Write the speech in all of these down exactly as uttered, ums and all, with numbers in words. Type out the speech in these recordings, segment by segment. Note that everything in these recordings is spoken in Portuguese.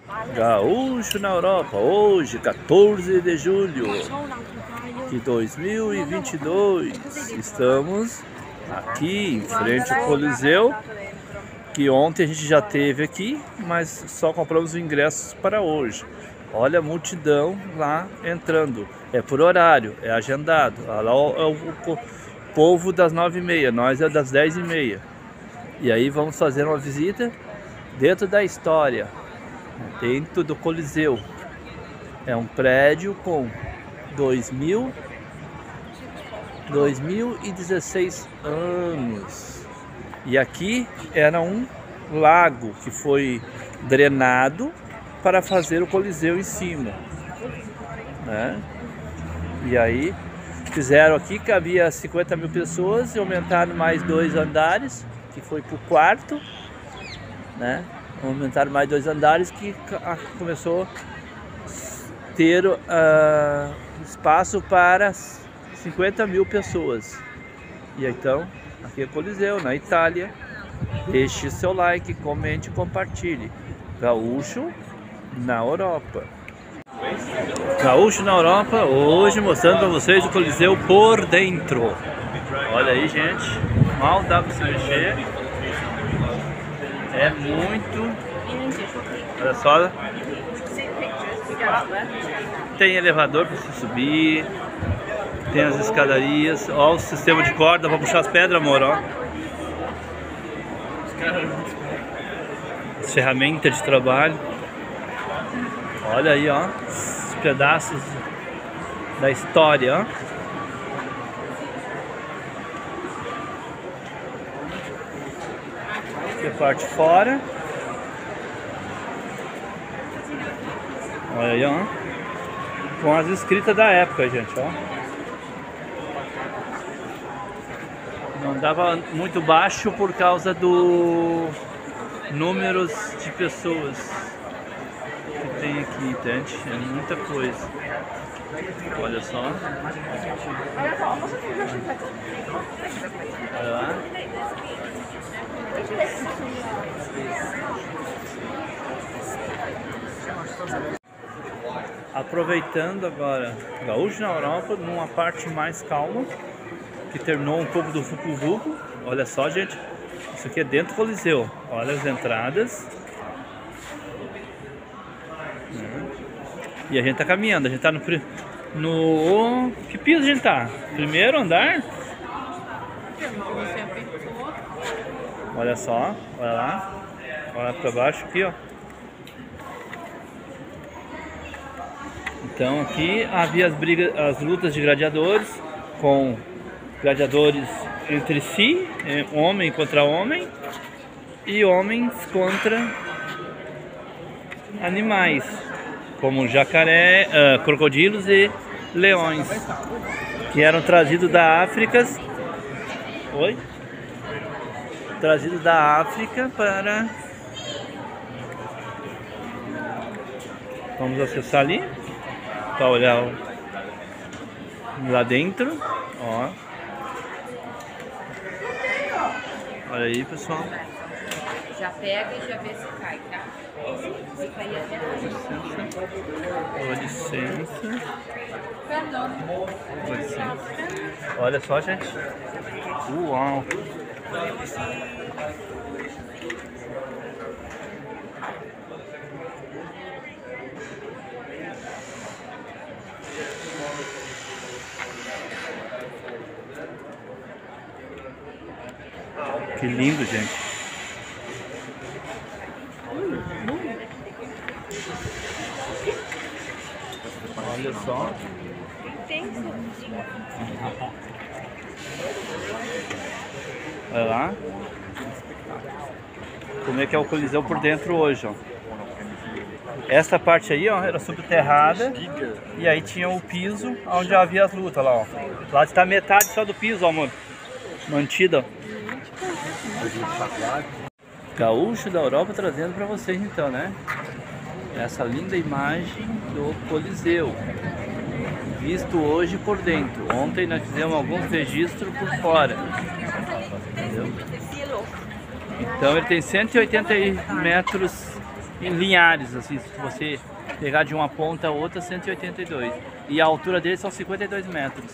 Gaúcho na Europa, hoje, quatorze de julho de dois mil e vinte e dois. Estamos aqui em frente ao Coliseu, que ontem a gente já teve aqui, mas só compramos os ingressos para hoje. Olha a multidão lá entrando, é por horário, é agendado. Lá é o, o, o povo das nove e meia, nós é das dez e meia. E aí vamos fazer uma visita dentro da história, dentro do Coliseu. É um prédio com dois mil, dois mil e dezesseis anos. E aqui era um lago que foi drenado para fazer o Coliseu em cima, né? E aí fizeram aqui, cabia cinquenta mil pessoas e aumentaram mais dois andares, que foi para o quarto, né? Aumentaram mais dois andares que começou a ter uh, espaço para cinquenta mil pessoas. E então, aqui é o Coliseu, na Itália. Deixe seu like, comente e compartilhe. Gaúcho na Europa. Gaúcho na Europa, hoje mostrando para vocês o Coliseu por dentro. Olha aí, gente, mal dá para se mexer. É muito. Olha só. Tem elevador para você subir. Tem as escadarias. Olha o sistema de corda para puxar as pedras, amor. Ó. As ferramentas de trabalho. Olha aí, ó. Os pedaços da história, ó. Aqui a parte fora. Olha aí, ó. Com as escritas da época, gente, ó. Não dava muito baixo por causa do números de pessoas que tem aqui, gente. É muita coisa. Olha só. Olha lá. Aproveitando agora Gaúcho na Europa, numa parte mais calma, que terminou um pouco do Vucu Vucu. Olha só, gente, isso aqui é dentro do Coliseu. Olha as entradas. E a gente tá caminhando, a gente tá no... no... que piso a gente tá? Primeiro andar? Olha só, olha lá. Olha pra baixo aqui, ó. Então aqui havia as brigas, as lutas de gladiadores, com gladiadores entre si, homem contra homem, e homens contra animais, como jacaré, uh, crocodilos e leões, que eram trazidos da África. Oi? Trazidos da África para... Vamos acessar ali para olhar lá dentro, ó. Olha aí, pessoal. Já pega e já vê se cai, tá? Se cair até Com licença. Com licença. Olha só, gente. Uau. Que lindo, gente. Olha só. Olha lá. Como é que é o Coliseu por dentro hoje, ó. Essa parte aí, ó, era subterrada. E aí tinha o piso onde havia as lutas lá, ó. Lá está metade só do piso, ó, amor. Mantida, ó. Gaúcho da Europa trazendo para vocês então, né? Essa linda imagem do Coliseu, visto hoje por dentro. Ontem nós fizemos alguns registros por fora, entendeu? Então ele tem cento e oitenta metros em Linhares, assim, se você pegar de uma ponta a outra, cento e oitenta e dois. E a altura dele são cinquenta e dois metros.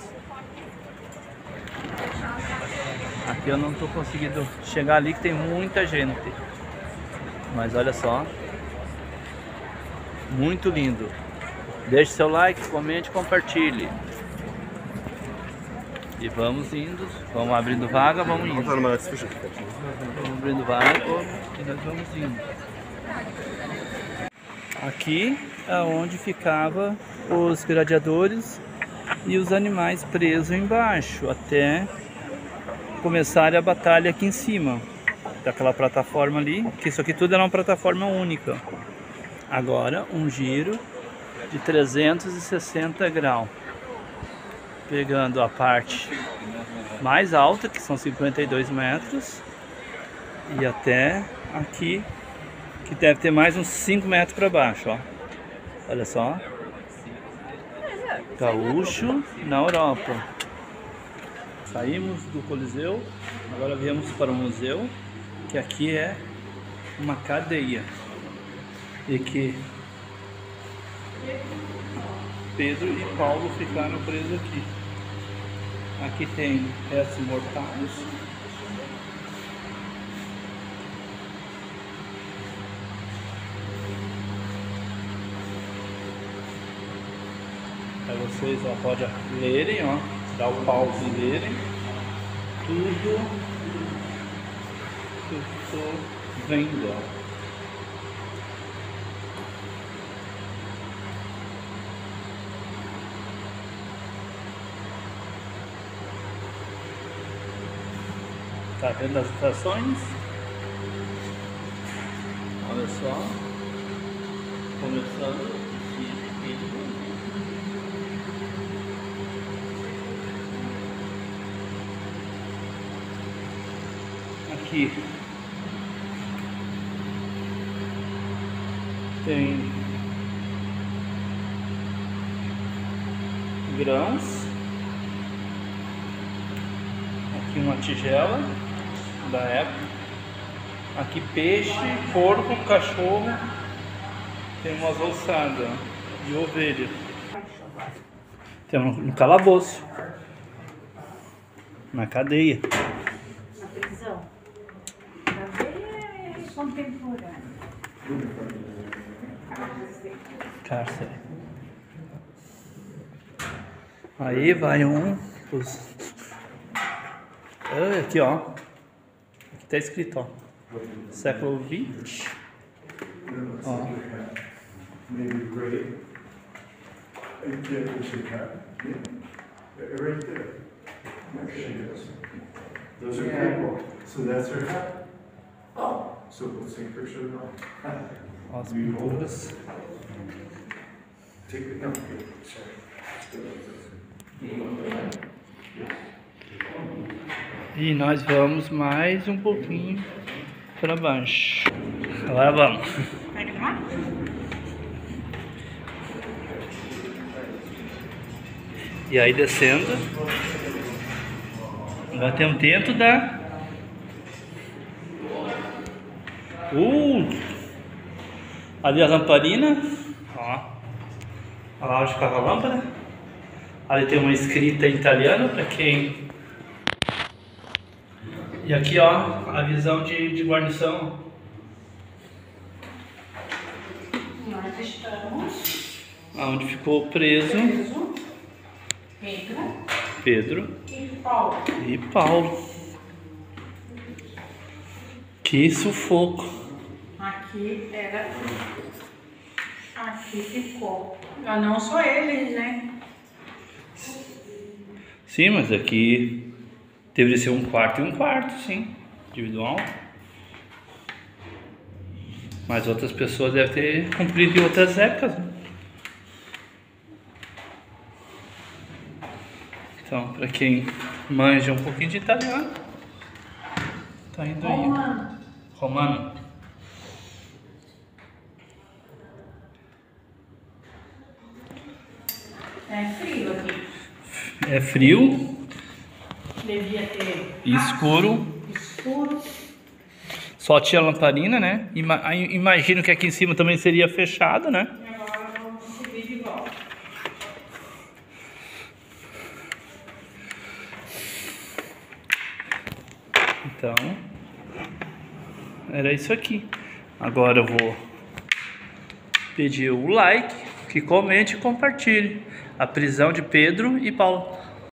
Aqui eu não estou conseguindo chegar ali, que tem muita gente. Mas olha só. Muito lindo. Deixe seu like, comente, compartilhe. E vamos indo, vamos abrindo vaga, vamos indo. Vamos abrindo vaga e nós vamos indo. Aqui é onde ficava os gladiadores e os animais presos embaixo, até começar a batalha aqui em cima, daquela plataforma ali, que isso aqui tudo era uma plataforma única. Agora um giro de trezentos e sessenta graus, pegando a parte mais alta, que são cinquenta e dois metros, e até aqui, que deve ter mais uns cinco metros para baixo, ó. Olha só. Gaúcho na Europa. Saímos do Coliseu, agora viemos para o museu, que aqui é uma cadeia. E que Pedro e Paulo ficaram presos aqui. Aqui tem restos mortais. Para vocês, ó, podem lerem, ó, dar o pause e lerem tudo que eu estou vendo, ó. Tá vendo as estações? Olha só. Começando aqui. Aqui tem grãos. Aqui uma tigela da época. Aqui peixe, porco, cachorro. Tem umas ossadas de ovelha. Tem um, um calabouço. Na cadeia. Na prisão. Cadeia é contemporânea. Cárcere. Aí vai um. Os... Ah, aqui, ó. Aqui tá escrito, ó. Século vinte. Ó. Those are people. So that's her hat. Oh, so we'll take a picture of them. As pinturas. Take it. No, sorry. E nós vamos mais um pouquinho para baixo. Agora vamos. E aí descendo. Agora temos dentro da... Uh! Ali a lamparina. Ó. Olha lá onde ficava a lâmpada. Ali tem uma escrita em italiano para quem... E aqui, ó, a visão de, de guarnição. Nós estamos. Onde ficou preso Preso. Pedro. Pedro E Paulo. e Paulo. Que sufoco. Aqui era. Aqui ficou. Ah, não só eles, né? Sim, mas aqui deveria ser um quarto e um quarto, sim, individual. Mas outras pessoas devem ter cumprido em outras épocas, né? Então, para quem manja um pouquinho de italiano, tá indo aí. Romano. Romano. É frio aqui. É frio Devia ter e escuro. escuro. Só tinha lamparina, né? Ima imagino que aqui em cima também seria fechado, né? Então, era isso aqui. Agora eu vou pedir o like, que comente e compartilhe a prisão de Pedro e Paulo.